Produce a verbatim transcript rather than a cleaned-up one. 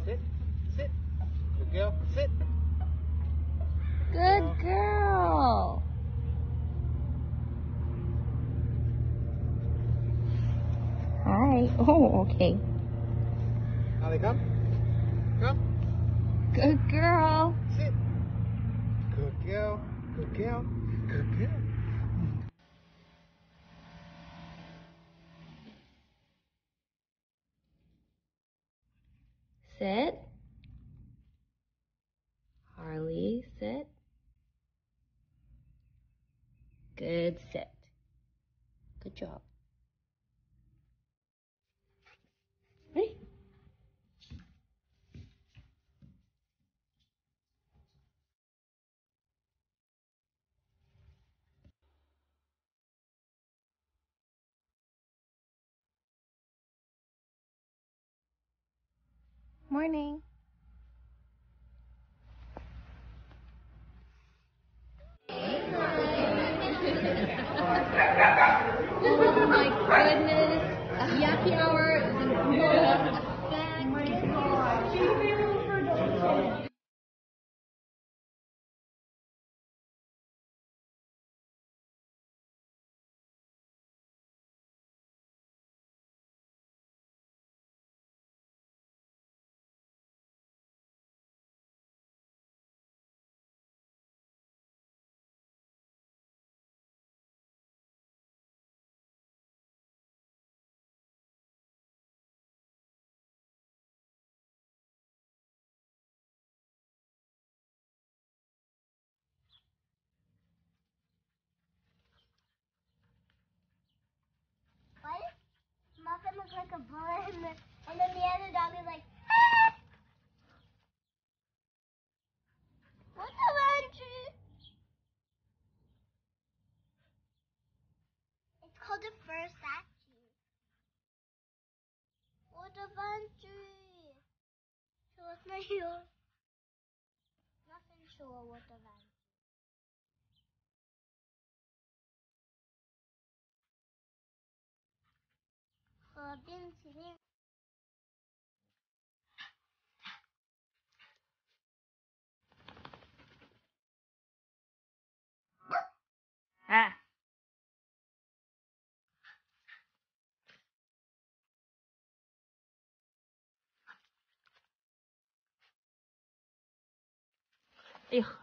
Sit. Sit. Good girl. Sit. Good girl. Hi. Oh, okay. Holly, come. Come. Good girl. Sit. Good girl. Good girl. Good girl. Sit. Harley, sit. Good sit. Good job. Ready? Morning. Oh my goodness. Yucky hour is in full effect. Why does Muffin look like a bullet and then, and then the other dog is like, ah! What's the laundry? It's called a Versace. What a laundry? So what's my heel? Nothing sure what the laundry. Harbin sitting. Ah. Ew.